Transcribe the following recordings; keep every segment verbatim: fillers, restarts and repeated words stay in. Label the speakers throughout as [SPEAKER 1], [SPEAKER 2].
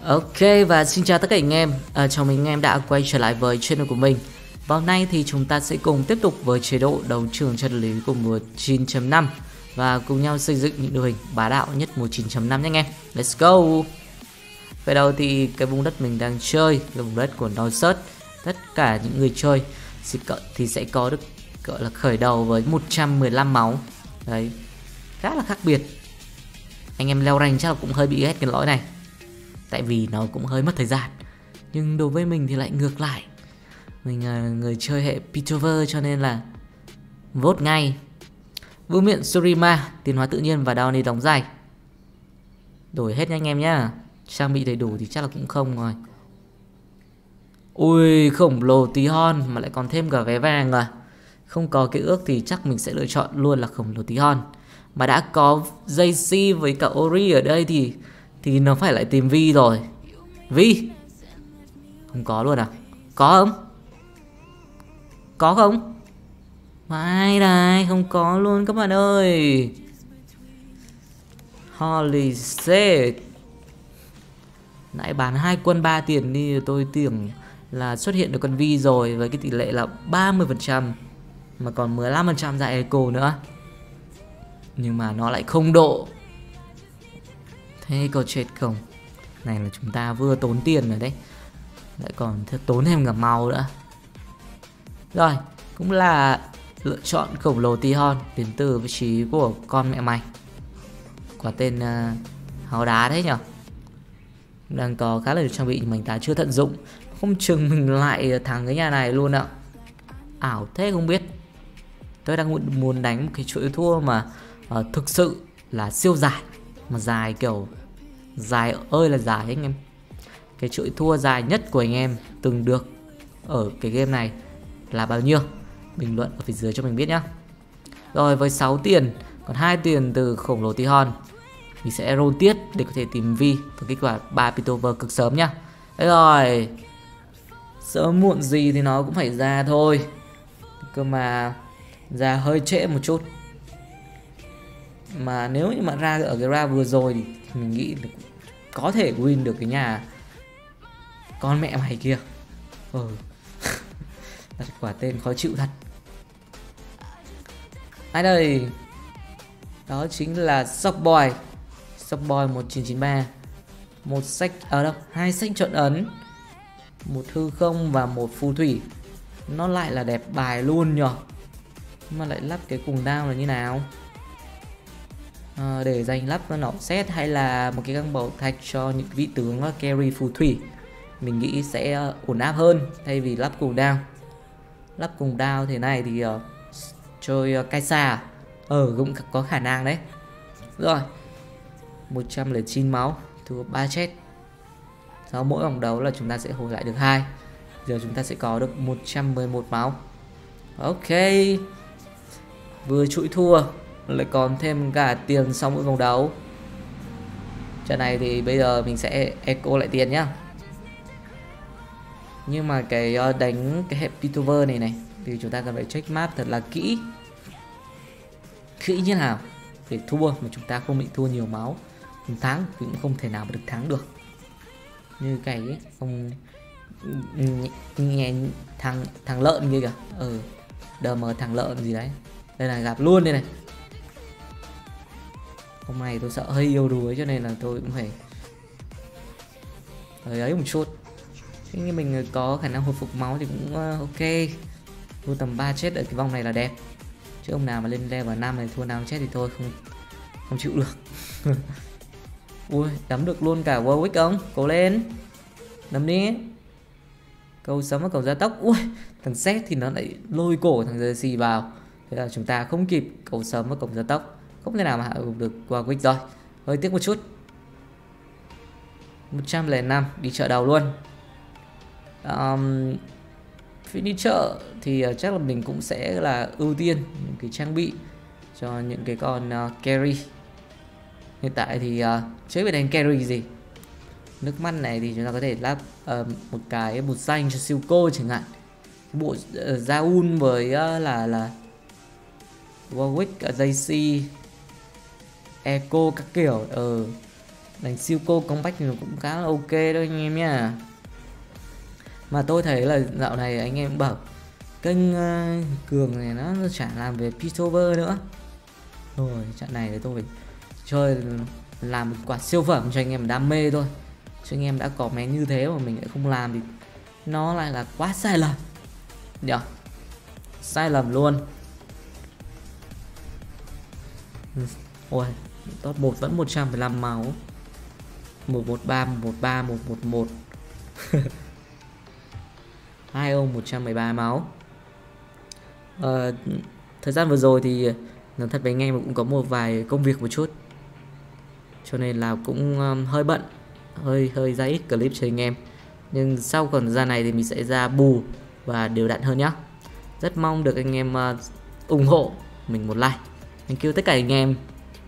[SPEAKER 1] Ok và xin chào tất cả anh em, à, chào mừng anh em đã quay trở lại với channel của mình. Và hôm nay thì chúng ta sẽ cùng tiếp tục với chế độ đấu trường chân lý của mùa chín chấm năm và cùng nhau xây dựng những đội hình bá đạo nhất mùa chín chấm năm nhé anh em. Let's go. Về đầu thì cái vùng đất mình đang chơi là vùng đất của Norsearch. Tất cả những người chơi thì sẽ có được gọi là khởi đầu với một trăm mười lăm máu. Đấy, khá là khác biệt. Anh em leo rank chắc là cũng hơi bị ghét cái lỗi này, tại vì nó cũng hơi mất thời gian. Nhưng đối với mình thì lại ngược lại, mình là người chơi hệ Piltover cho nên là vote ngay. Vương miện Surima, tiến hóa tự nhiên và Downy đóng dài. Đổi hết nha anh em nhá. Trang bị đầy đủ thì chắc là cũng không rồi. Ui, khổng lồ tí hon mà lại còn thêm cả vé vàng à. Không có cái ước thì chắc mình sẽ lựa chọn luôn là khổng lồ tí hon. Mà đã có gi xê với cả Ori ở đây thì Thì nó phải lại tìm Vi rồi. Vi không có luôn à? Có không? Có không? Mai đây, không có luôn các bạn ơi. Holy shit. Nãy bán hai quân ba tiền đi, tôi tưởng là xuất hiện được con Vi rồi, với cái tỷ lệ là ba mươi phần trăm mà còn mười lăm phần trăm ra eco nữa. Nhưng mà nó lại không độ. Thế có chết không? Này là chúng ta vừa tốn tiền rồi đấy, lại còn tốn thêm cả màu nữa. Rồi, cũng là lựa chọn khổng lồ tí hon đến từ vị trí của con mẹ mày. Quả tên uh, háo đá đấy nhở. Đang có khá là nhiều trang bị nhưng mình ta chưa tận dụng. Không chừng mình lại thắng cái nhà này luôn ạ. Ảo thế không biết. Tôi đang muốn đánh một cái chuỗi thua mà uh, thực sự là siêu dài. Mà dài kiểu dài ơi là dài anh em. Cái chuỗi thua dài nhất của anh em từng được ở cái game này là bao nhiêu? Bình luận ở phía dưới cho mình biết nhá. Rồi, với sáu tiền, còn hai tiền từ khổng lồ tí hon, mình sẽ roll tiếp để có thể tìm Vi và kết quả ba Piltover cực sớm nhá. Đấy rồi, sớm muộn gì thì nó cũng phải ra thôi. Cơ mà ra hơi trễ một chút. Mà nếu như mà ra ở cái ra vừa rồi thì mình nghĩ là có thể win được cái nhà con mẹ mày kia. Ừ. Đặt quả tên khó chịu thật. Ai đây? Đó chính là Shockboy. Shockboy một chín chín ba. Một sách ở à đâu? Hai sách trọn ấn, một hư không và một phù thủy. Nó lại là đẹp bài luôn nhở. Mà lại lắp cái cùng đao là như nào? À, để dành lắp nỏ xét hay là một cái găng bảo thạch cho những vị tướng carry phù thủy, mình nghĩ sẽ ổn áp hơn thay vì lắp cùng đao. Lắp cùng đao thế này thì uh, chơi uh, Kaisa ờ cũng có khả năng đấy. Rồi, một trăm lẻ chín máu, thua ba chết. Sau mỗi vòng đấu là chúng ta sẽ hồi lại được hai. Giờ chúng ta sẽ có được một trăm mười một máu. Ok, vừa chuỗi thua lại còn thêm cả tiền sau mỗi vòng đấu. Trận này thì bây giờ mình sẽ eco lại tiền nhá. Nhưng mà cái đánh cái hệ Piltover này này thì chúng ta cần phải check map thật là kỹ. Kỹ như nào để thua mà chúng ta không bị thua nhiều máu. Mình thắng cũng không thể nào mà được thắng được. Như cái ấy, ông nghe thằng thằng lợn kia kìa. Ừ, đờ mờ thằng lợn gì đấy. Đây là gặp luôn đây này. Hôm nay tôi sợ hơi yếu đuối cho nên là tôi cũng phải hơi ấy một chút. Thế nhưng mình có khả năng hồi phục máu thì cũng uh, ok. Thua tầm ba chết ở cái vòng này là đẹp. Chứ ông nào mà lên level năm này thua năm chết thì thôi không không chịu được. Ui, đấm được luôn cả Warwick không? Cố lên. Đấm đi. Cầu sấm và cầu gia tốc. Ui, thằng Seth thì nó lại lôi cổ thằng Jersey vào. Thế là chúng ta không kịp cầu sấm và cầu gia tốc, không thể nào mà hạ gục được Warwick rồi. Hơi tiếc một chút. Một trăm lẻ năm, đi chợ đầu luôn. um, Phía đi chợ thì uh, chắc là mình cũng sẽ là ưu tiên những cái trang bị cho những cái con uh, carry. Hiện tại thì uh, chưa biết đánh carry gì. Nước mắt này thì chúng ta có thể lắp uh, một cái bột xanh cho siêu cô chẳng hạn. Cái bộ uh, Zaun với uh, là là Warwick, uh, gi xê, Echo các kiểu. Ừ. đánh siêu cô comeback thì nó cũng khá là ok đó anh em nhá. Mà tôi thấy là dạo này anh em bảo kênh uh, Cường này nó, nó chả làm về Piltover nữa. Rồi trận này thì tôi phải chơi làm một quả siêu phẩm cho anh em đam mê thôi. Cho anh em đã có mé như thế mà mình lại không làm thì nó lại là quá sai lầm. Được. Sai lầm luôn. Ôi, top một vẫn một trăm mười lăm máu. một một ba, một một ba, một một một. Hai ông một trăm mười ba máu. Ờ, thời gian vừa rồi thì nói thật với anh em cũng có một vài công việc một chút, cho nên là cũng um, hơi bận, hơi hơi ra ít clip cho anh em. Nhưng sau khoảng thời gian này thì mình sẽ ra bù và đều đặn hơn nhá. Rất mong được anh em uh, ủng hộ mình một like. Thank you tất cả anh em.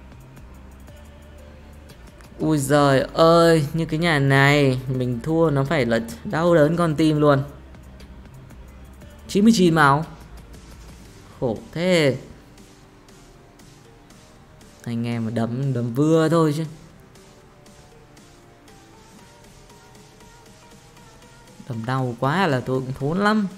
[SPEAKER 1] Ui giời ơi, như cái nhà này mình thua nó phải là đau đớn con tim luôn. chín mươi chín máu. Khổ thế. Anh em mà đấm đấm vừa thôi chứ. Đấm đau quá là tôi cũng thốn lắm.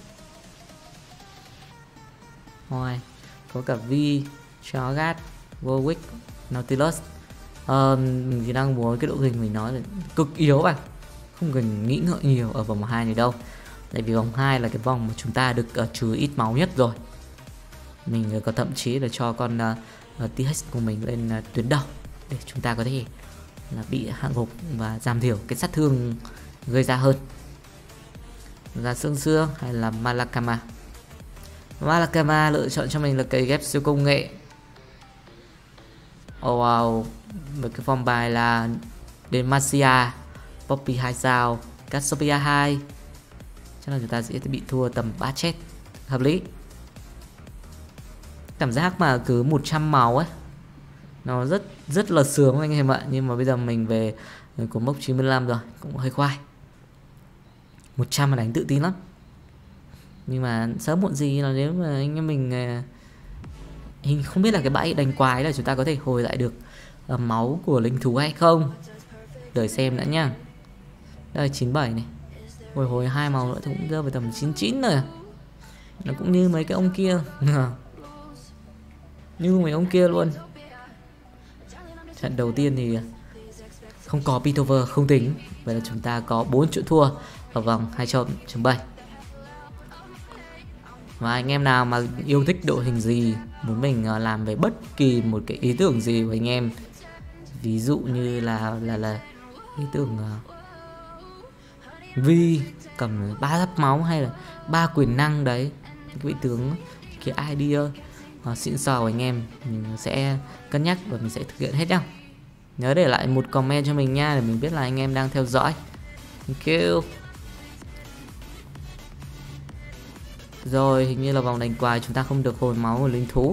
[SPEAKER 1] Rồi, có cả Vi, Chogat, Warwick, Nautilus. Ờ, mình thì đang muốn cái đội hình mình nói là cực yếu bạn. Không cần nghĩ ngợi nhiều ở vòng hai này đâu. Tại vì vòng hai là cái vòng mà chúng ta được uh, trừ ít máu nhất rồi. Mình có thậm chí là cho con uh, uh, tê hát của mình lên uh, tuyến đầu để chúng ta có thể là bị hạ gục và giảm thiểu cái sát thương gây ra hơn. Ra xương xương hay là Malakama. Malakama lựa chọn cho mình là cây ghép siêu công nghệ. Oh wow. Với cái form bài là Demacia, Poppy hai sao, Cassiopeia hai. Chắc là chúng ta sẽ bị thua tầm ba chết. Hợp lý. Cảm giác mà cứ một trăm máu ấy nó rất rất là sướng anh em ạ. Nhưng mà bây giờ mình về của mốc chín mươi lăm rồi, cũng hơi khoai. Một trăm mà đánh tự tin lắm. Nhưng mà sớm muộn gì là nếu mà anh em mình hình không biết là cái bãi đánh quái là chúng ta có thể hồi lại được uh, máu của linh thú hay không. Đợi xem đã nhá. Đây chín mươi bảy này. Hồi hồi hai màu nữa thì cũng rơi vào tầm chín mươi chín rồi. Nó cũng như mấy cái ông kia. Như mấy ông kia luôn. Trận đầu tiên thì không có Piltover không tính. Vậy là chúng ta có bốn trận thua ở vòng hai chấm bảy. Và anh em nào mà yêu thích đội hình gì, muốn mình làm về bất kỳ một cái ý tưởng gì của anh em, ví dụ như là là là ý tưởng uh, Vi cầm ba giáp máu hay là ba quyền năng đấy, cái vị tướng, cái idea uh, xịn sò của anh em, mình sẽ cân nhắc và mình sẽ thực hiện hết nhá. Nhớ để lại một comment cho mình nha, để mình biết là anh em đang theo dõi. Thank you. Rồi, hình như là vòng đánh quái chúng ta không được hồi máu của linh thú.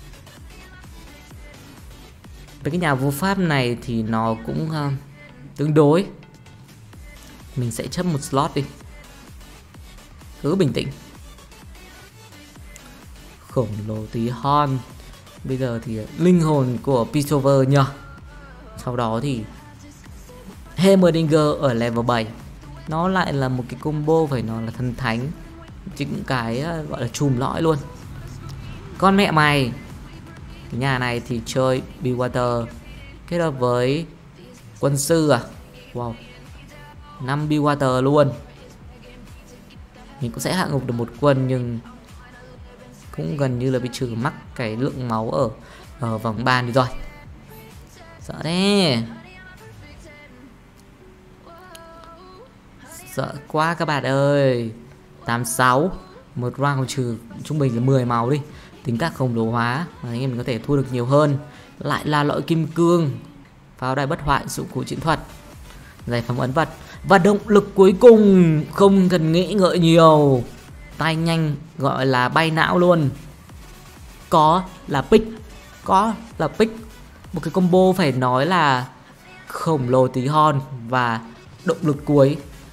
[SPEAKER 1] Với cái nhà vô pháp này thì nó cũng uh, tương đối. Mình sẽ chấp một slot đi. Cứ bình tĩnh. Khổng lồ tí hon. Bây giờ thì linh hồn của Piltover nhờ. Sau đó thì Heimerdinger ở level bảy. Nó lại là một cái combo phải nói là thần thánh. Những cái gọi là chùm lõi luôn. Con mẹ mày. Cái nhà này thì chơi Bewater kết hợp với quân sư à. Wow, năm Bewater luôn. Mình cũng sẽ hạ ngục được một quân, nhưng cũng gần như là bị trừ mắc cái lượng máu ở, ở vòng ban đi rồi. Sợ thế. Sợ quá các bạn ơi. Tám sáu. Một round trừ trung bình là mười máu đi. Tính các khổng lồ hóa, anh em mình có thể thua được nhiều hơn. Lại là loại kim cương, pháo đài bất hoại, dụng cụ chiến thuật, giải phẩm ấn vật. Và động lực cuối cùng không cần nghĩ ngợi nhiều, tay nhanh gọi là bay não luôn. Có là pick. Có là pick. Một cái combo phải nói là khổng lồ tí hon và động lực cuối.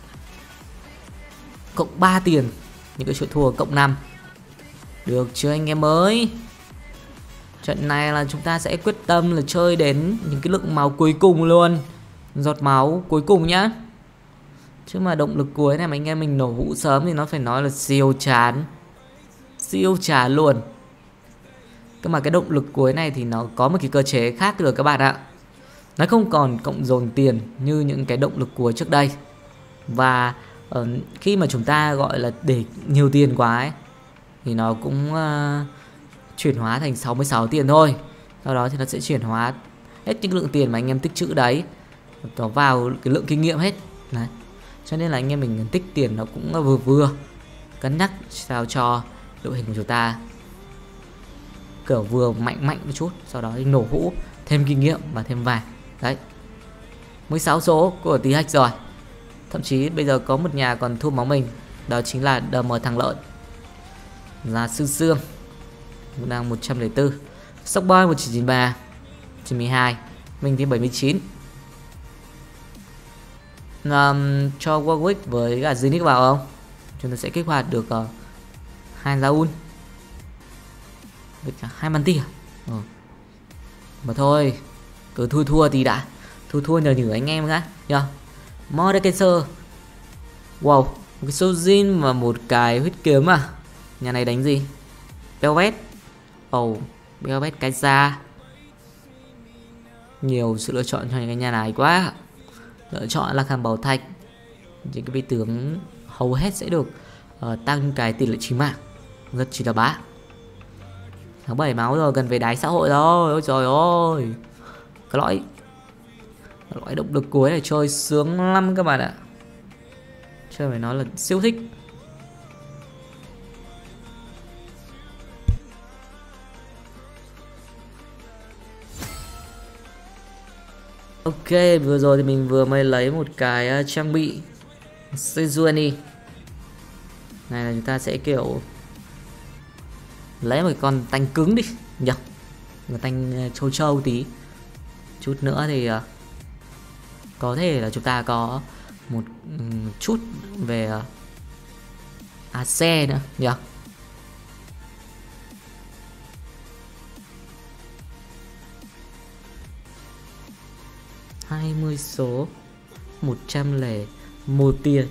[SPEAKER 1] Cộng ba tiền. Những cái chuyện thua cộng năm. Được chưa anh em ơi? Trận này là chúng ta sẽ quyết tâm là chơi đến những cái lượng máu cuối cùng luôn. Giọt máu cuối cùng nhá. Chứ mà động lực cuối này mà anh em mình nổ hũ sớm thì nó phải nói là siêu chán. Siêu chán luôn. Cơ mà cái động lực cuối này thì nó có một cái cơ chế khác rồi các bạn ạ. Nó không còn cộng dồn tiền như những cái động lực cuối trước đây. Và uh, khi mà chúng ta gọi là để nhiều tiền quá ấy, thì nó cũng uh, chuyển hóa thành sáu mươi sáu tiền thôi. Sau đó thì nó sẽ chuyển hóa hết những lượng tiền mà anh em tích trữ đấy, nó vào cái lượng kinh nghiệm hết đấy. Cho nên là anh em mình tích tiền nó cũng vừa vừa, cân nhắc sao cho đội hình của chúng ta kiểu vừa mạnh mạnh một chút, sau đó thì nổ hũ, thêm kinh nghiệm và thêm vàng. Đấy, mười sáu số của tê hát rồi. Thậm chí bây giờ có một nhà còn thua máu mình, đó chính là đê em thằng lợn, là Sư Sương đang một trăm lẻ bốn, Stockboy một trăm chín mươi ba, chín mươi hai, mình thì bảy mươi chín. Um, cho Warwick với cả Zenith vào không? Chúng ta sẽ kích hoạt được uh, hai Raul với cả hai Manti à? Ừ. Mà thôi, cứ thua thua tí đã, thua thua nhờ nhử anh em đã nhờ. Mordekaiser, wow, một cái Sojin và một cái huyết kiếm à? Nhà này đánh gì? Velvet, oh, Velvet cái ra. Nhiều sự lựa chọn cho những cái nhà này quá. Lựa chọn là Khảm Bảo Thạch, những cái vị tướng hầu hết sẽ được uh, tăng cái tỷ lệ chí mạng rất chỉ là bá. Tháng bảy máu rồi, gần về đáy xã hội rồi. Ôi trời ơi, cái lõi cái lõi động lực cuối này chơi sướng lắm các bạn ạ. Chơi phải nói là siêu thích. Ok, vừa rồi thì mình vừa mới lấy một cái uh, trang bị Sejuani. Này là chúng ta sẽ kiểu lấy một con tanh cứng đi nhỉ, một tanh trâu trâu tí. Chút nữa thì uh, có thể là chúng ta có một um, chút về uh, a xê nữa nhỉ. hai mươi số, một trăm lẻ một tiền.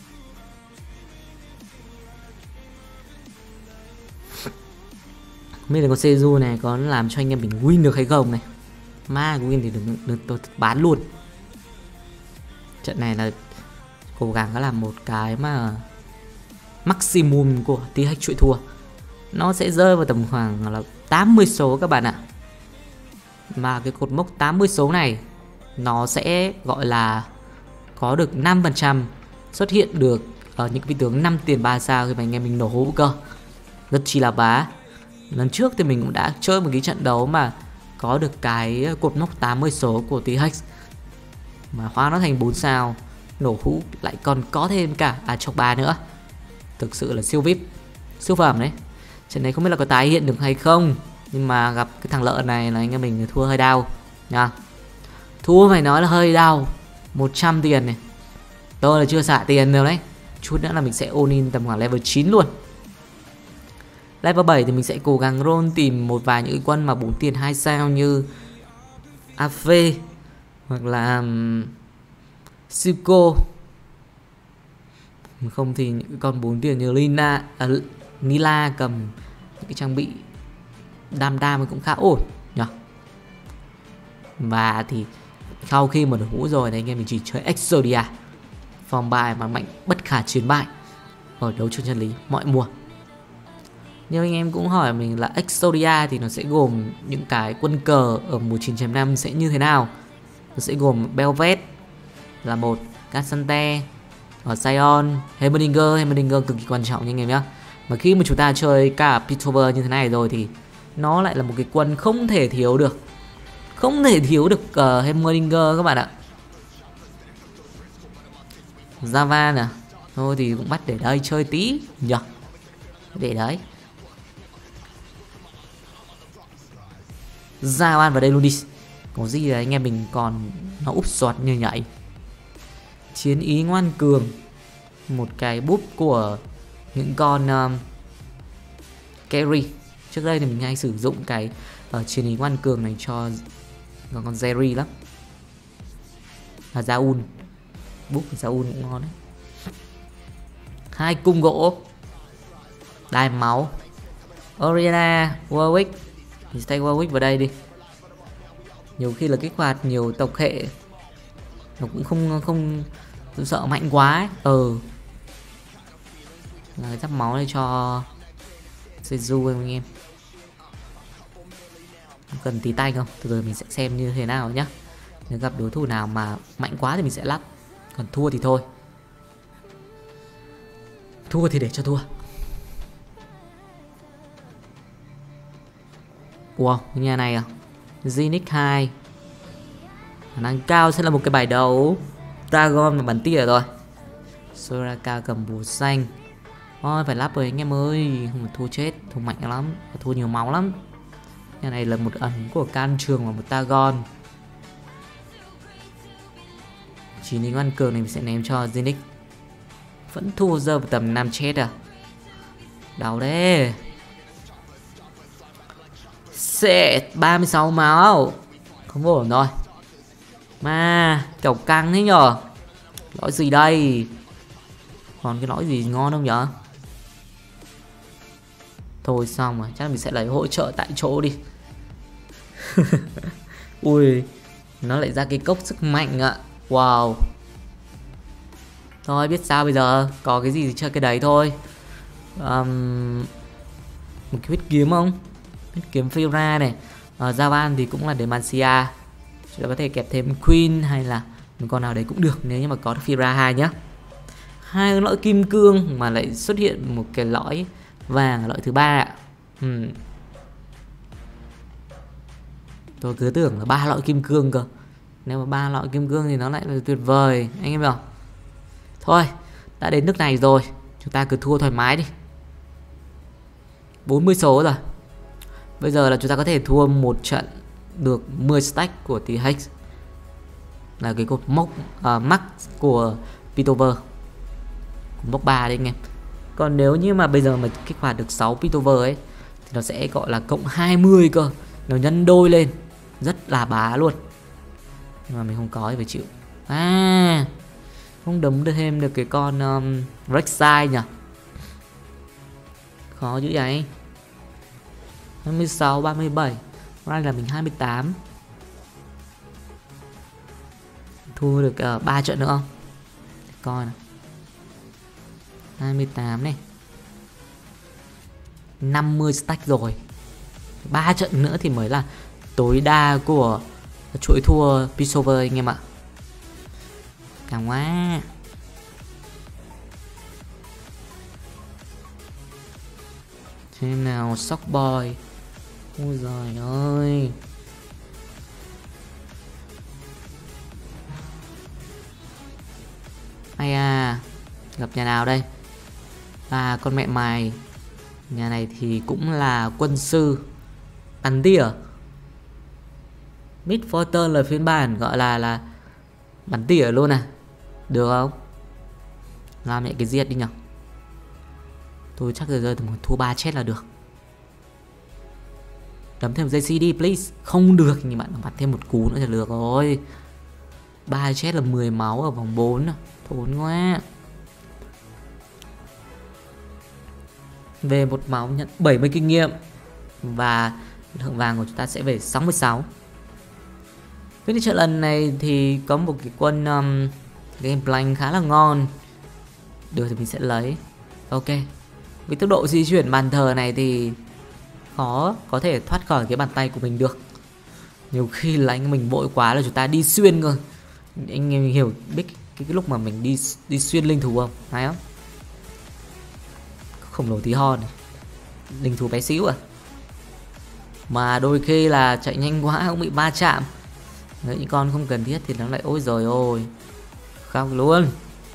[SPEAKER 1] Không biết là con Seju này có làm cho anh em mình win được hay không này. Mà win thì đừng, đừng tôi bán luôn. Trận này là cố gắng có làm một cái mà maximum của tê hát chuỗi thua. Nó sẽ rơi vào tầm khoảng là tám mươi số các bạn ạ. Mà cái cột mốc tám mươi số này nó sẽ gọi là có được năm phần trăm xuất hiện được ở những vị tướng năm tiền ba sao khi mà anh em mình nổ hũ cơ. Rất chi là bá. Lần trước thì mình cũng đã chơi một cái trận đấu mà có được cái cột mốc tám mươi số của tê hát mà hóa nó thành bốn sao, nổ hũ lại còn có thêm cả à chọc ba nữa. Thực sự là siêu vip, siêu phẩm đấy. Trận này không biết là có tái hiện được hay không, nhưng mà gặp cái thằng lợn này là anh em mình thua hơi đau nha. Thua phải nói là hơi đau. Một trăm tiền này, tôi là chưa xả tiền đâu đấy. Chút nữa là mình sẽ ôn in tầm khoảng level chín luôn. Level bảy thì mình sẽ cố gắng roll tìm một vài những quân mà bốn tiền hai sao như a vê hoặc là um, Suko. Không thì những con bốn tiền như Lina, à, Nila cầm những cái trang bị đam đam cũng khá ổn nhỉ. Và thì sau khi mà được hũ rồi thì anh em mình chỉ chơi Exodia, phòng bài mà mạnh bất khả chiến bại ở đấu trường chân lý mọi mùa. Nhưng anh em cũng hỏi mình là Exodia thì nó sẽ gồm những cái quân cờ ở mùa chín chấm năm sẽ như thế nào. Nó sẽ gồm Belvet là một, Cassante, ở Sion, Heimerdinger. Heimerdinger cực kỳ quan trọng nha anh em nhé. Mà khi mà chúng ta chơi cả Piltover như thế này rồi thì nó lại là một cái quân không thể thiếu được. Không thể thiếu được uh, Heimerdinger các bạn ạ. Java nè, thôi thì cũng bắt để đây chơi tí nhỉ. Để đấy Java vào đây luôn đi. Có gì là anh em mình còn nó úp xoạt như nhảy. Chiến ý ngoan cường, một cái búp của những con um, carry. Trước đây thì mình hay sử dụng cái uh, chiến ý ngoan cường này cho con Jerry lắm. Và Zaun. Búp Zaun cũng ngon đấy. Hai cung gỗ. Đai máu. Oriana, Warwick. Thì take Warwick vào đây đi. Nhiều khi là kích hoạt nhiều tộc hệ nó cũng không không tôi sợ mạnh quá ấy. Ừ. Là cái giáp máu này cho Seju anh em. Cần tí tay không? Từ từ mình sẽ xem như thế nào nhá. Nếu gặp đối thủ nào mà mạnh quá thì mình sẽ lắp. Còn thua thì thôi. Thua thì để cho thua. Wow, nhà này à? Zenith hai. Khả năng cao sẽ là một cái bài đấu Dragon và bắn tỉa rồi. Soraka cầm bùa xanh. Ôi phải lắp rồi anh em ơi. Không phải thua chết, thua mạnh lắm, thua nhiều máu lắm. Nhà này là một ẩn của can trường và một Tagon. Chỉ lính ăn cường này mình sẽ ném cho Zenith. Vẫn thua giờ tầm năm chết à. Đau đấy. Shit, ba mươi sáu máu. Không ổn rồi. Mà kiểu căng thế nhở. Lõi gì đây? Còn cái lõi gì ngon không nhở? Thôi xong rồi, chắc mình sẽ lấy hỗ trợ tại chỗ đi. Ui, nó lại ra cái cốc sức mạnh ạ. Wow. Thôi biết sao bây giờ. Có cái gì thì chơi cái đấy thôi. um, Một cái huyết kiếm không? Huyết kiếm Fira này. uh, Javan thì cũng là Demacia. Chúng ta có thể kẹp thêm Queen hay là một con nào đấy cũng được nếu như mà có được Fira hai nhá. Hai lõi kim cương mà lại xuất hiện một cái lõi vàng ở lõi thứ ba ạ. Hmm. Tôi cứ tưởng là ba lõi kim cương cơ. Nếu mà ba lõi kim cương thì nó lại là tuyệt vời anh em hiểu. Thôi, đã đến nước này rồi, chúng ta cứ thua thoải mái đi. bốn mươi số rồi. Bây giờ là chúng ta có thể thua một trận được mười stack của T Hex. Là cái cột mốc uh, max của Piltover. Mốc ba đấy anh em. Còn nếu như mà bây giờ mà kích hoạt được sáu Piltover ấy thì nó sẽ gọi là cộng hai mươi cơ. Nó nhân đôi lên. Rất là bá luôn. Nhưng mà mình không có thì phải chịu. À, không đấm được thêm được cái con um, Rek'Sai nhỉ. Khó dữ vậy. hai mươi sáu, ba mươi bảy. Đây là mình hai mươi tám. Thu được uh, ba trận nữa không? Coi nào. hai mươi tám này. năm mươi stack rồi. ba trận nữa thì mới là tối đa của chuỗi thua Piltover anh em ạ. Càng quá. Thế nào Shockboy. Ôi giời ơi. Ai à. Gặp nhà nào đây? À con mẹ mày. Nhà này thì cũng là quân sư bắn tỉa. Mid Fortune là phiên bản gọi là là bắn tỉa luôn à. Được không? Làm mẹ cái giết đi nhở. Tôi chắc giờ rơi tầm thua ba chết là được. Đấm thêm giây xê đi please. Không được nhưng bạn bắn thêm một cú nữa là được rồi. ba chết là mười máu ở vòng bốn. Thốn quá. Về một máu nhận bảy mươi kinh nghiệm. Và thượng vàng của chúng ta sẽ về sáu mươi sáu. Cái trận lần này thì có một cái quân um, game plan khá là ngon. Được thì mình sẽ lấy. Ok. Với tốc độ di chuyển bàn thờ này thì khó có thể thoát khỏi cái bàn tay của mình được. Nhiều khi là anh mình vội quá là chúng ta đi xuyên cơ. Anh em hiểu biết cái, cái lúc mà mình đi đi xuyên linh thú không? Hay không? Khổng lồ tí hon này. Linh thú bé xíu à. Mà đôi khi là chạy nhanh quá cũng bị va chạm. Nếu những con không cần thiết thì nó lại ôi rồi ôi. Khóc luôn.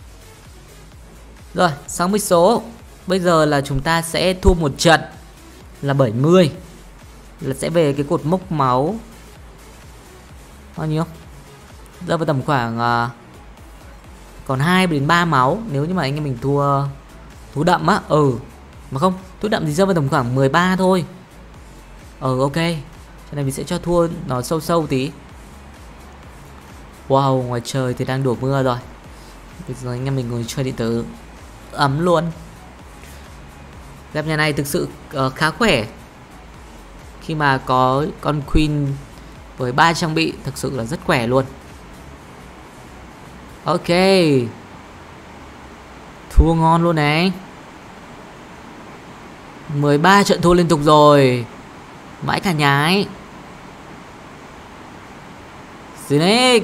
[SPEAKER 1] Rồi sáu mươi số. Bây giờ là chúng ta sẽ thua một trận là bảy mươi. Là sẽ về cái cột mốc máu. Bao nhiêu? Rơi vào tầm khoảng uh, còn hai đến ba máu. Nếu như mà anh em mình thua thú đậm á. Ừ. Mà không, thú đậm thì rơi vào tầm khoảng mười ba thôi. Ừ ok. Cho nên mình sẽ cho thua nó sâu sâu tí. Wow, ngoài trời thì đang đổ mưa rồi. Bây giờ anh em mình ngồi chơi điện tử ấm luôn. Dép nhà này thực sự uh, khá khỏe. Khi mà có con Queen với ba trang bị thực sự là rất khỏe luôn. Ok. Thua ngon luôn này. mười ba trận thua liên tục rồi. Vãi cả nhái. Snake.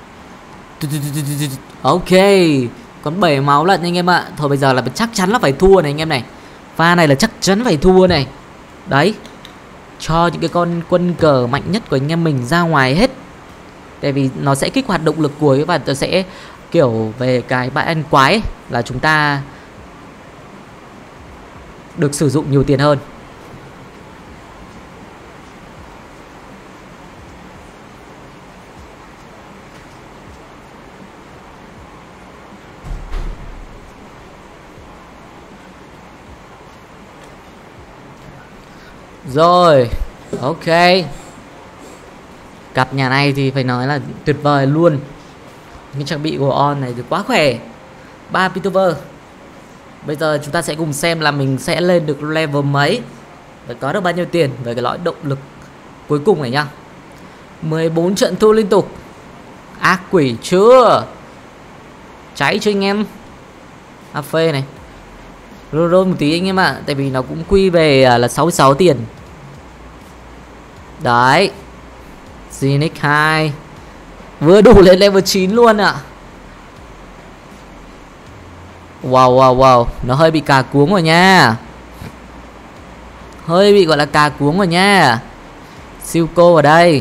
[SPEAKER 1] Ok. Còn bảy máu lận anh em ạ. Thôi bây giờ là chắc chắn là phải thua này anh em này. Pha này là chắc chắn phải thua này. Đấy. Cho những cái con quân cờ mạnh nhất của anh em mình ra ngoài hết. Tại vì nó sẽ kích hoạt động lực cuối. Và nó sẽ kiểu về cái bãi ăn quái ấy, là chúng ta được sử dụng nhiều tiền hơn. Rồi, ok. Cặp nhà này thì phải nói là tuyệt vời luôn. Cái trang bị của On này thì quá khỏe. Ba Piltover. Bây giờ chúng ta sẽ cùng xem là mình sẽ lên được level mấy và có được bao nhiêu tiền về cái lõi động lực cuối cùng này nhá. mười bốn trận thua liên tục. Ác quỷ chưa? Cháy chưa anh em? a phê này. Rô rô một tí anh em ạ. À, tại vì nó cũng quy về là sáu mươi sáu tiền. Đấy. Zenix hai. Vừa đủ lên level chín luôn ạ. À. Wow wow wow. Nó hơi bị cà cuống rồi nha. Hơi bị gọi là cà cuống rồi nha. Siêu cô ở đây.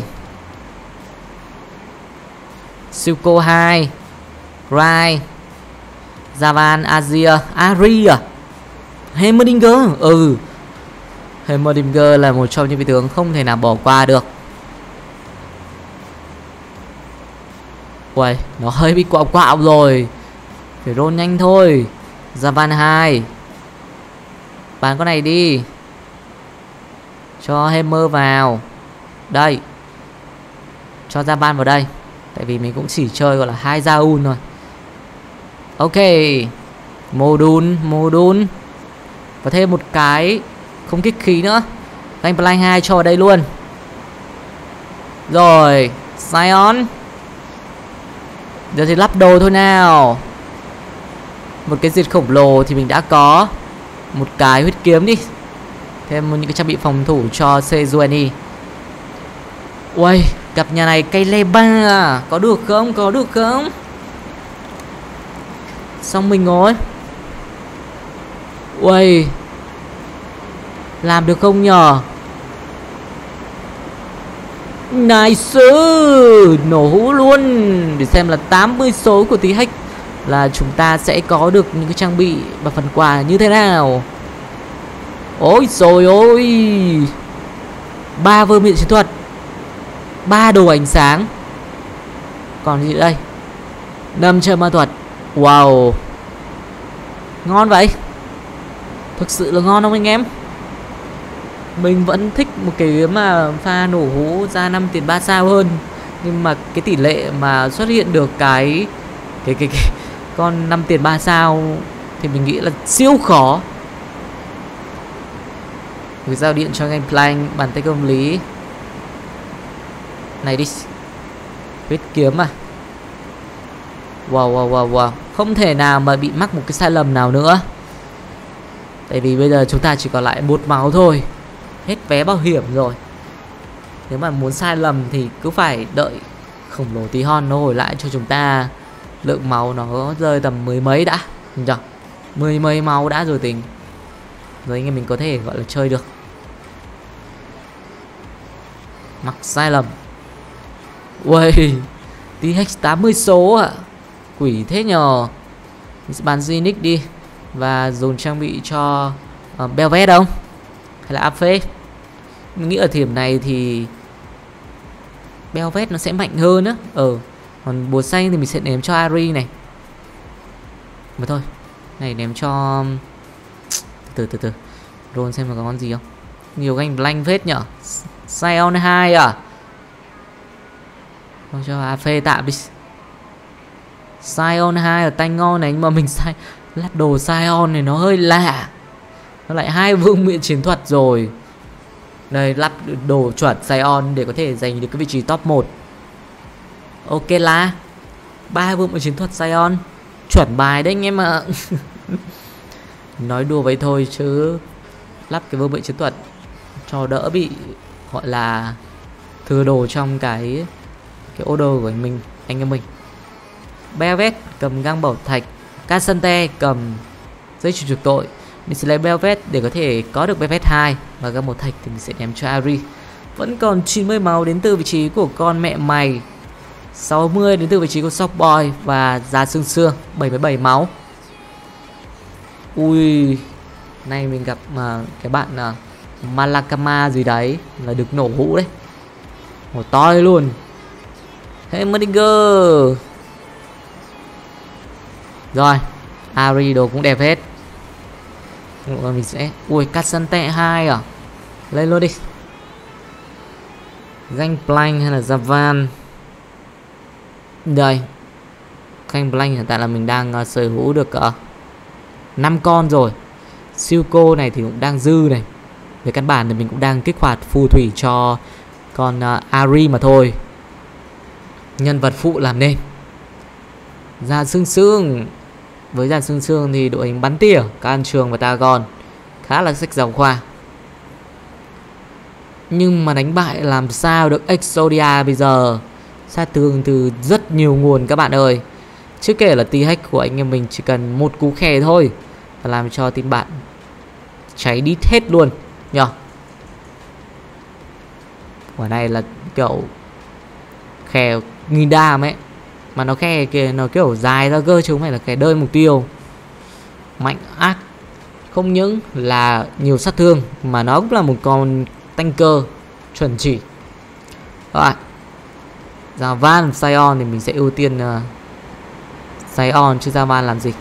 [SPEAKER 1] Siêu cô hai. Rai. Javan Asia. Ari à. Heimerdinger. Ừ. Heimerdinger là một trong những vị tướng không thể nào bỏ qua được. Uầy, nó hơi bị quạo quạo rồi. Phải roll nhanh thôi. Javan hai. Bán con này đi. Cho Hammer vào. Đây. Cho Javan vào đây. Tại vì mình cũng chỉ chơi gọi là hai Zaun thôi. Ok. Modun, Modun. Và thêm một cái không kích khí nữa. Gangplank hai cho vào đây luôn. Rồi. Sion. Giờ thì lắp đồ thôi nào. Một cái diệt khổng lồ thì mình đã có. Một cái huyết kiếm đi. Thêm những cái trang bị phòng thủ cho Sejuani. Uầy, cặp nhà này cây le ba à. Có được không? Có được không? Xong mình rồi. Uầy. Làm được không nhờ? Nice. Nổ hũ luôn. Để xem là tám mươi số của tí hack là chúng ta sẽ có được những cái trang bị và phần quà như thế nào. Ôi trời ơi. Ba vơ miệng chiến thuật. Ba đồ ánh sáng. Còn gì đây? Năm chơi ma thuật. Wow. Ngon vậy. Thực sự là ngon không anh em? Mình vẫn thích một cái mà pha nổ hũ ra năm tiền ba sao hơn. Nhưng mà cái tỷ lệ mà xuất hiện được cái Cái cái, cái con năm tiền ba sao thì mình nghĩ là siêu khó. Người giao điện cho Gangplank. Bàn tay công lý. Này đi. Huyết kiếm à. Wow wow wow wow. Không thể nào mà bị mắc một cái sai lầm nào nữa. Tại vì bây giờ chúng ta chỉ còn lại một máu thôi. Hết vé bảo hiểm rồi. Nếu mà muốn sai lầm thì cứ phải đợi khổng lồ tí hon nó hồi lại cho chúng ta. Lượng máu nó rơi tầm mười mấy đã. Được. Mười mấy máu đã rồi tính. Rồi anh em mình có thể gọi là chơi được. Mắc sai lầm. Uầy. tê hát tám mươi số ạ. À. Quỷ thế nhờ. Mình sẽ bán Zenix đi. Và dùng trang bị cho uh, Belvet không? Hay là a phê? Mình nghĩ ở điểm này thì Belvet nó sẽ mạnh hơn á. Ờ. Còn bùa xanh thì mình sẽ ném cho Ari này. Mà thôi. Này ném cho. Từ từ từ. Roll xem là có con gì không. Nhiều Gangplank phết nhở. Sion hai à. Thôi cho a phê tạm đi. Sion hai ở tay ngon này, nhưng mà mình sai lắp đồ Sion này nó hơi lạ. Nó lại hai vương miện chiến thuật rồi. Đây, lắp đồ chuẩn Sion để có thể giành được cái vị trí top một. Ok là ba vương miện chiến thuật Sion. Chuẩn bài đấy anh em ạ. Nói đùa vậy thôi chứ lắp cái vương miện chiến thuật cho đỡ bị gọi là thừa đồ trong cái cái order của mình, anh em mình. Belvet cầm găng bảo thạch, Casante cầm giấy trừ trục tội. Mình sẽ lấy Belvet để có thể có được Belvet hai, và găng bảo thạch thì mình sẽ ném cho Ari. Vẫn còn chín mươi máu đến từ vị trí của con mẹ mày, sáu mươi đến từ vị trí của Shockboy và Già Sương Sương, bảy mươi bảy máu. Ui, nay mình gặp uh, cái bạn uh, Malakama gì đấy là được nổ hũ đấy, nổ to luôn. Hey Madinger. Rồi, Ari đồ cũng đẹp hết. Mình sẽ ui Casante hai à, lên luôn đi. Gangplank hay là Javan. Đây, Gangplank hiện tại là mình đang uh, sở hữu được uh, năm con rồi. Siêu cô này thì cũng đang dư này. Về căn bản thì mình cũng đang kích hoạt phù thủy cho con uh, Ari mà thôi. Nhân vật phụ làm nên. Già Sương Sương. Với Già Sương Sương thì đội hình bắn tỉa, Can Trường và Tagon khá là sách giáo khoa. Nhưng mà đánh bại làm sao được Exodia bây giờ. Sát thương từ rất nhiều nguồn các bạn ơi. Chứ kể là tí hack của anh em mình chỉ cần một cú khè thôi là làm cho team bạn cháy đi hết luôn nhờ. Quả này là kiểu khè nghìn đam ấy. Mà nó khe kìa, nó kiểu dài ra cơ chứ không phải là kẻ đơi mục tiêu. Mạnh ác. Không những là nhiều sát thương mà nó cũng là một con tanker chuẩn chỉ. Rồi, Javan, Sion thì mình sẽ ưu tiên uh, Sion chứ Javan làm gì.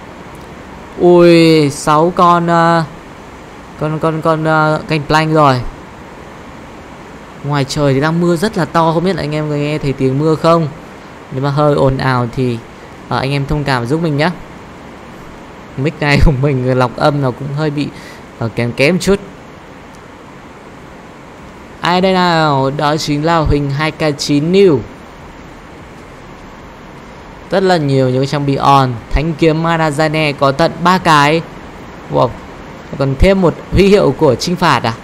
[SPEAKER 1] Ui, sáu con uh, Con con con uh, Gangplank rồi. Ngoài trời thì đang mưa rất là to, không biết là anh em nghe thấy tiếng mưa không. Nếu mà hơi ồn ào thì uh, anh em thông cảm giúp mình nhé. Mic này của mình lọc âm nó cũng hơi bị uh, kém kém chút. Ai đây nào? Đó chính là Huỳnh hai k chín New. Rất là nhiều những trang bị on. Thánh kiếm Marazane có tận ba cái. Wow. Còn thêm một huy hiệu của chinh phạt à?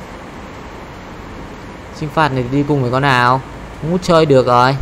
[SPEAKER 1] Chinh phạt này đi cùng với con nào? Không hút chơi được rồi.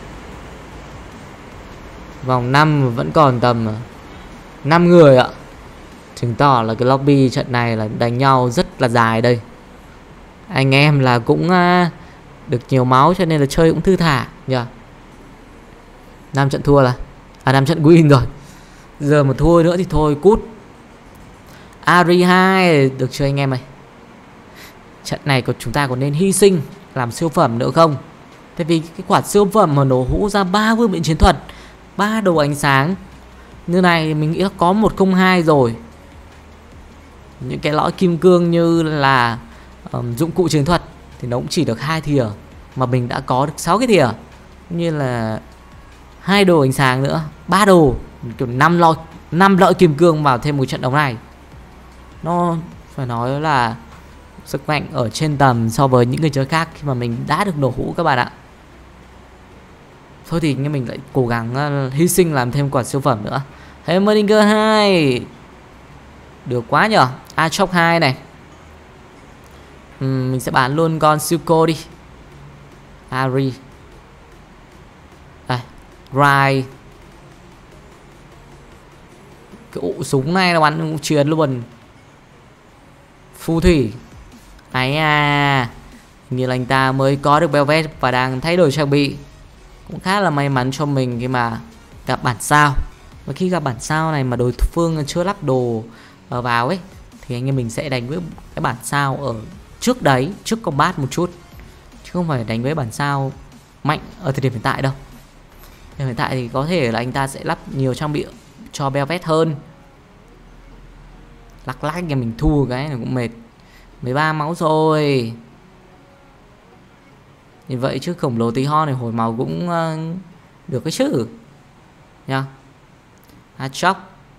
[SPEAKER 1] Vòng năm vẫn còn tầm năm người ạ. Chứng tỏ là cái lobby trận này là đánh nhau rất là dài đây. Anh em là cũng uh, được nhiều máu cho nên là chơi cũng thư thả nhỉ. năm trận thua là à năm trận win rồi. Giờ mà thua nữa thì thôi cút. Ari hai được chưa anh em ơi? Trận này của chúng ta có nên hy sinh làm siêu phẩm nữa không? Tại vì cái quả siêu phẩm mà nổ hũ ra ba vương miện chiến thuật, ba đồ ánh sáng như này mình nghĩ là có một không hai rồi. Những cái lõi kim cương như là um, dụng cụ chiến thuật thì nó cũng chỉ được hai thìa, mà mình đã có được sáu cái thìa, như là hai đồ ánh sáng nữa, ba đồ, kiểu năm lõi năm lõi kim cương vào thêm một trận đấu này. Nó phải nói là sức mạnh ở trên tầm so với những người chơi khác khi mà mình đã được nổ hũ các bạn ạ. Thôi thì như mình lại cố gắng uh, hy sinh làm thêm quả siêu phẩm nữa. Hammerdinger hai được quá nhở. Achok hai này. uhm, Mình sẽ bán luôn con Silco đi. Ari. Đây, Rai. Cái ụ súng này nó bắn cũng truyền luôn. Phù thủy. Ấy à, như là anh ta mới có được Belvet và đang thay đổi trang bị. Cũng khá là may mắn cho mình khi mà gặp bản sao. Và khi gặp bản sao này mà đối phương chưa lắp đồ ở vào ấy thì anh em mình sẽ đánh với cái bản sao ở trước đấy, trước combat một chút, chứ không phải đánh với bản sao mạnh ở thời điểm hiện tại đâu. Hiện tại thì có thể là anh ta sẽ lắp nhiều trang bị cho Belvet hơn. Lắc lắc nhà mình thua cái này cũng mệt. Mười ba máu rồi. Như vậy chứ khổng lồ tí ho này hồi máu cũng uh, được cái chứ nha. Achok.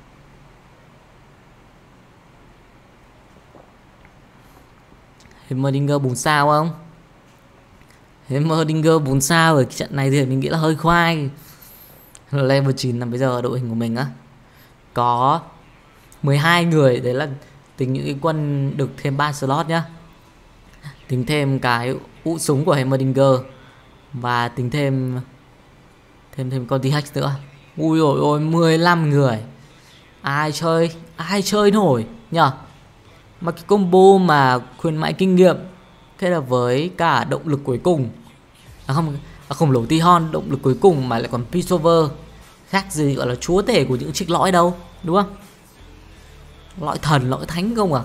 [SPEAKER 1] Heimerdinger bốn sao không? Heimerdinger bốn sao ở cái trận này thì mình nghĩ là hơi khoai. Level chín là bây giờ đội hình của mình á có mười hai người, đấy là tính những cái quân được thêm ba slot nhá. Tính thêm cái ụ súng của Heimerdinger và tính thêm thêm thêm con tê hát nữa. Ui ôi ôi, mười lăm người. Ai chơi, ai chơi nổi nhở? Mà cái combo mà khuyến mãi kinh nghiệm kết hợp với cả động lực cuối cùng, à không, à khổng lồ Tihon động lực cuối cùng mà lại còn Piltover, khác gì gọi là chúa tể của những trích lõi đâu, đúng không? Lõi thần, lõi thánh không à?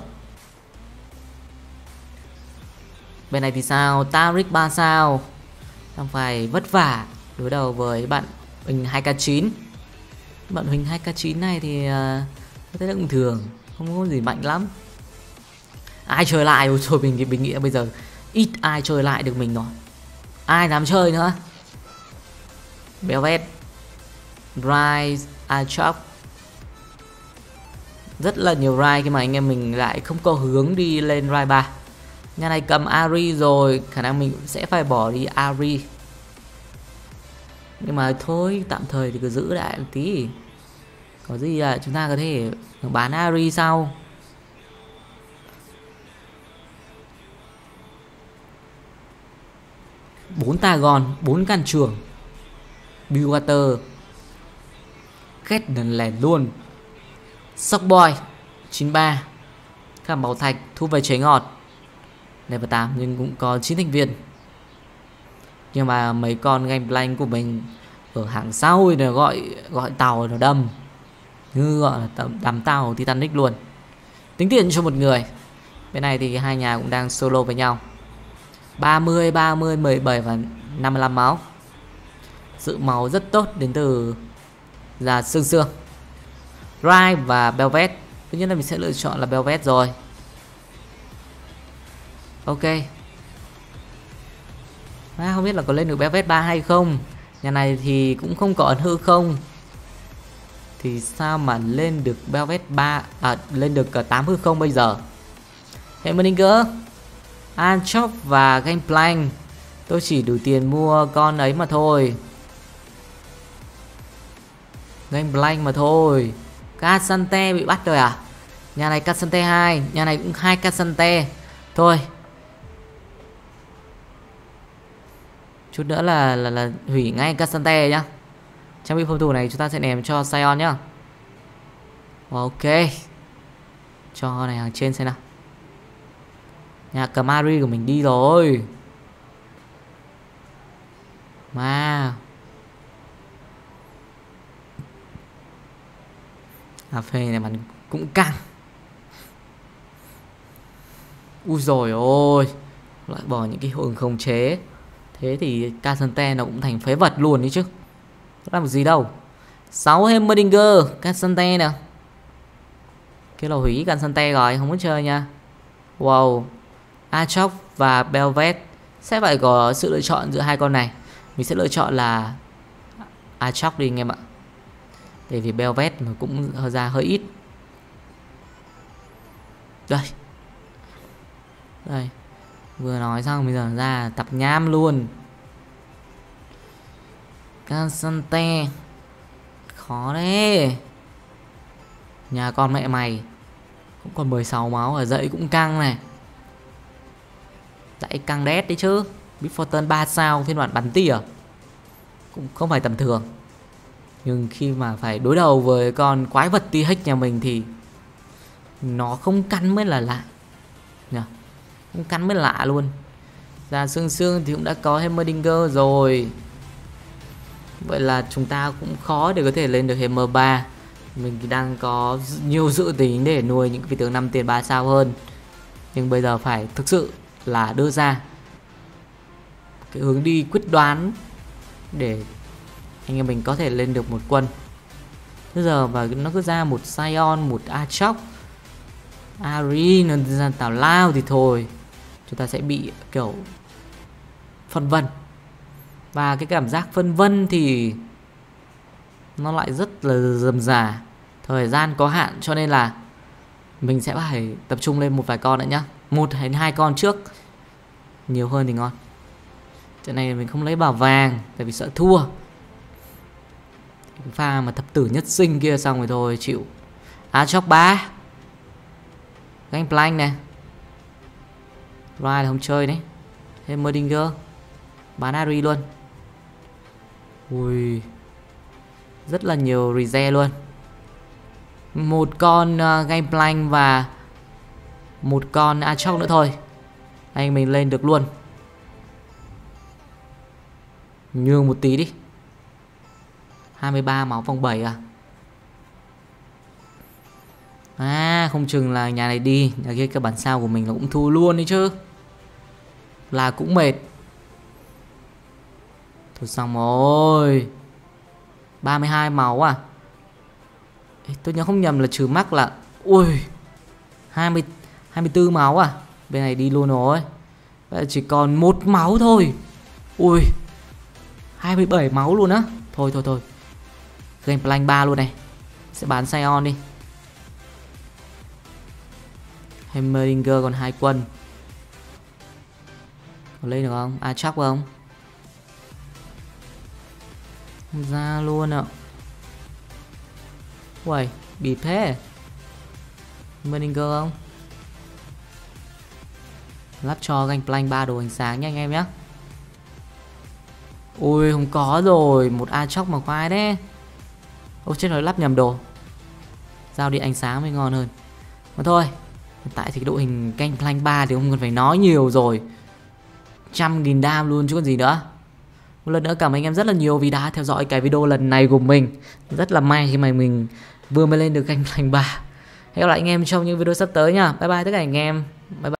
[SPEAKER 1] Bên này thì sao? Taric ba sao đang phải vất vả đối đầu với bạn Huỳnh hai k chín. Bạn Huỳnh hai k chín này thì uh, có thể là cũng thường, không có gì mạnh lắm. Ai chơi lại rồi, mình mình nghĩ bây giờ ít ai chơi lại được mình rồi. Ai dám chơi nữa? Belvet, Rise, Achok. Rất là nhiều Rise khi mà anh em mình lại không có hướng đi lên Rise ba. Nhà này cầm Ari rồi, khả năng mình cũng sẽ phải bỏ đi Ari. Nhưng mà thôi, tạm thời thì cứ giữ lại một tí. Có gì là chúng ta có thể bán Ari sau. Bốn Tagon, bốn can trường, Billwater, Ghét lần lèn luôn. Shockboy chín ba, Khảm Bảo Thạch thu về chế ngọt. Level tám nhưng cũng có chín thành viên. Nhưng mà mấy con Gangplank của mình ở hàng sau thì gọi gọi tàu nó đâm, như gọi là đám tàu Titanic luôn. Tính tiền cho một người. Bên này thì hai nhà cũng đang solo với nhau. ba mươi, ba mươi, mười bảy và năm mươi lăm máu. Dự máu rất tốt đến từ là Sương Sương, Rai và Belvet. Tất nhiên là mình sẽ lựa chọn là Belvet rồi. Ok. À, không biết là có lên được Belvet ba hay không. Nhà này thì cũng không có ấn hư không. Thì sao mà lên được Belvet ba, à lên được cả tám hư không bây giờ. Heimerdinger, Achok và Gangplank. Tôi chỉ đủ tiền mua con ấy mà thôi. Gangplank mà thôi. K'Sante bị bắt rồi à? Nhà này K'Sante hai, nhà này cũng hai K'Sante. Thôi. Chút nữa là là, là hủy ngay K'Sante nhá. Trang bị phòng thủ này chúng ta sẽ ném cho Sion nhá. Ok. Cho này hàng trên xem nào. Nhà Camari của mình đi rồi. Mà cà phê này mà cũng căng. Ui rồi ôi, loại bỏ những cái hiệu ứng khống chế. Thế thì K'Sante nó cũng thành phế vật luôn đấy chứ. Có làm được gì đâu. Sáu Heimerdinger, K'Sante nè. Cái là hủy K'Sante rồi, không muốn chơi nha. Wow. Achok và Belvet sẽ phải có sự lựa chọn giữa hai con này. Mình sẽ lựa chọn là Achok đi anh em ạ. Tại vì Belvet nó cũng ra hơi ít. Đây. Đây. Vừa nói xong bây giờ ra tập nhám luôn. K'Sante. Khó đấy. Nhà con mẹ mày cũng còn mười sáu máu, ở dậy cũng căng này. Dậy căng đét đấy chứ. Big Fortune ba sao phiên bản bắn tỉa cũng không phải tầm thường. Nhưng khi mà phải đối đầu với con quái vật tê hát nhà mình thì nó không cắn mới là lạ nhỉ? Không cắn mới lạ luôn. Ra Sương Sương thì cũng đã có Heimerdinger rồi. Vậy là chúng ta cũng khó để có thể lên được Heimer ba. Mình thì đang có nhiều dự tính để nuôi những vị tướng năm tiền ba sao hơn. Nhưng bây giờ phải thực sự là đưa ra cái hướng đi quyết đoán để anh em mình có thể lên được một quân. Bây giờ và nó cứ ra một Sion, một Achok, Ari, nó ra tào lao thì thôi chúng ta sẽ bị kiểu phân vân. Và cái cảm giác phân vân thì nó lại rất là rườm rà. Thời gian có hạn cho nên là mình sẽ phải tập trung lên một vài con nữa nhá. Một hay hai con trước, nhiều hơn thì ngon. Trận này mình không lấy bảo vàng tại vì sợ thua. Cái pha mà thập tử nhất sinh kia xong rồi thôi chịu. Aatrox ba, Gangplank này, Rai là không chơi đấy. Heimerdinger bán Ari luôn. Ui, rất là nhiều reze luôn. Một con uh, Gangplank và một con Aatrox nữa thôi, anh mình lên được luôn. Nhường một tí đi. Hai mươi ba máu vòng bảy à. À không chừng là nhà này đi, nhà kia cái bản sao của mình là cũng thua luôn đấy chứ. Là cũng mệt. Thôi xong rồi. Ba mươi hai máu à. Ê, tôi nhớ không nhầm là trừ mắc là ui hai mươi, hai mươi tư máu à. Bên này đi luôn rồi. Vậy chỉ còn một máu thôi. Ui, hai mươi bảy máu luôn á. Thôi thôi thôi, Gangplank ba luôn này. Sẽ bán Sion đi. Heimerdinger còn hai quân. Có lên được không? À chắc không? Không ra luôn ạ. Uầy, bịp thế. Heimerdinger không? Lắp cho Gangplank ba đồ ánh sáng nha anh em nhé. Ui không có rồi. Một Aatrox mà khoai đấy. Ôi chết rồi, lắp nhầm đồ. Giao đi ánh sáng mới ngon hơn. Mà thôi, hiện tại thì cái đội hình Gangplank ba thì không cần phải nói nhiều rồi. Trăm nghìn đam luôn chứ còn gì nữa. Một lần nữa cảm ơn anh em rất là nhiều vì đã theo dõi cái video lần này của mình. Rất là may khi mà mình vừa mới lên được Gangplank ba. Hẹn gặp lại anh em trong những video sắp tới nha. Bye bye tất cả anh em. Bye bye.